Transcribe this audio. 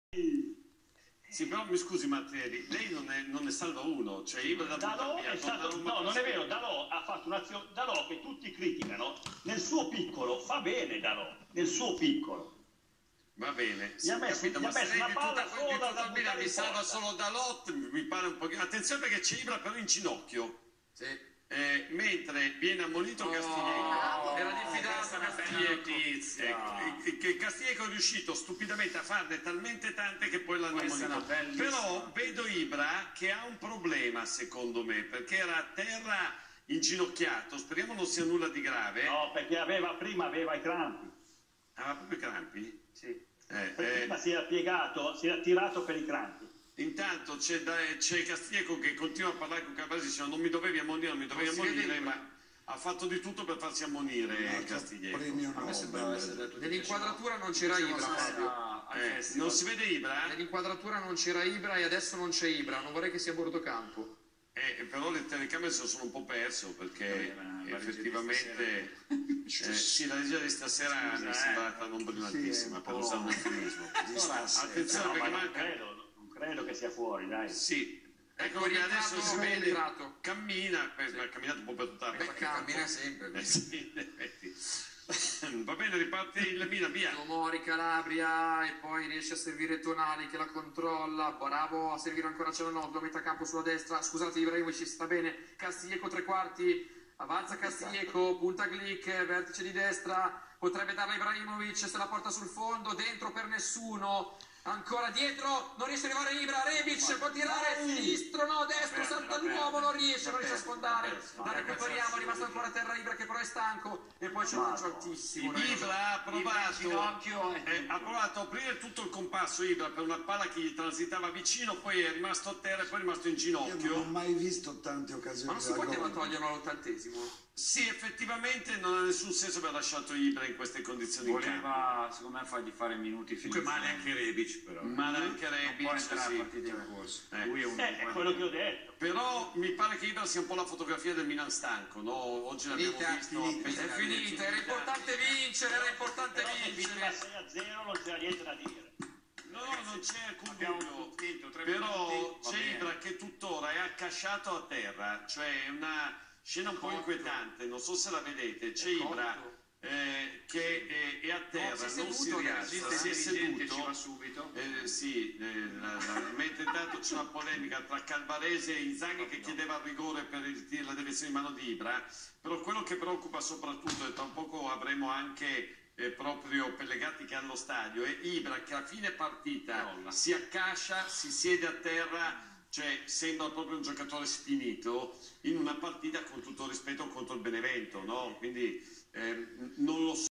Sì, però mi scusi Mattielli, lei non ne salva uno, cioè Ibra da Dalò è stato, no, non è vero, Dalò ha fatto un'azione, Dalò che tutti criticano, nel suo piccolo fa bene Dalò, nel suo piccolo. Va bene, Gli ha messo ma se lei una di palla tutta solo da la Milan buttare mi in salva porta. solo Dalot, mi pare un pochino. Attenzione perché c'è Ibra però in ginocchio. Sì. Mentre viene ammonito Castillejo, era diffidato che Castillejo è riuscito stupidamente a farne talmente tante che poi l'hanno ammonito. Però vedo Ibra che ha un problema secondo me, perché era a terra inginocchiato, speriamo non sia nulla di grave. No, perché prima aveva i crampi. Aveva proprio i crampi? Sì. Prima si era piegato, si era tirato per i crampi. Intanto c'è Castillejo che continua a parlare con Carbasi dicendo non mi dovevi ammonire, ma ha fatto di tutto per farsi ammonire Castillejo. Nell'inquadratura non c'era Ibra. Non si vede Ibra? Nell'inquadratura non c'era Ibra e adesso non c'è Ibra, non vorrei che sia a bordo campo. Però le telecamere se lo sono un po' perso perché effettivamente sì, la regia di stasera mi è sembrata non brillantissima per usare un eufemismo. Attenzione perché manca. Non credo che sia fuori, dai. Sì, ecco che adesso si vede, cammina, ha camminato un po' per tutta la cammina sempre. Sì, in effetti. Va bene, riparte il Milan, via. Tomori, Calabria e poi riesce a servire Tonali che la controlla, bravo a servire ancora Cialanoglu, metà campo sulla destra, scusate Ibrahimovic sta bene, Castillejo tre quarti, avanza Castillejo, punta Glick, vertice di destra, potrebbe darla Ibrahimovic se la porta sul fondo, dentro per nessuno, ancora dietro, non riesce ad arrivare Ibra, Rebic può tirare, sinistro, no, destro, salta l'uomo, non riesce a sfondare, la recuperiamo, è rimasto ancora a terra Ibra che però è stanco e poi c'è un lancio altissimo. Ibra ha provato a aprire tutto il compasso Ibra per una palla che gli transitava vicino, poi è rimasto a terra e poi è rimasto in ginocchio. Io non ho mai visto tante occasioni. Ma non si poteva toglierlo all'80°? Sì, effettivamente non ha nessun senso aver lasciato Ibra in queste condizioni. Voleva, secondo me, fargli fare minuti finiti. Male anche Rebic, però. Male anche Rebic, non può entrare a partita in corso. Lui è quello che ho detto. Però mi pare che Ibra sia un po' la fotografia del Milan stanco, no? Oggi l'abbiamo visto. È finita, era importante vincere, era importante vincere. 6-0 non c'era niente da dire. No, non c'è alcun dubbio. Però c'è Ibra che tuttora è accasciato a terra, cioè è una scena un po' inquietante, non so se la vedete, c'è Ibra che è a terra, non si rialza, si è seduto, ci va subito. mentre intanto c'è una polemica tra Calvarese e Inzaghi che chiedeva il rigore per la deviazione di mano di Ibra, però quello che preoccupa soprattutto, e tra un poco avremo anche proprio Pellegatti che è allo stadio, è Ibra che a fine partita si accascia, si siede a terra, cioè sembra proprio un giocatore sfinito in una partita con tutto rispetto contro il Benevento, no? Quindi non lo so.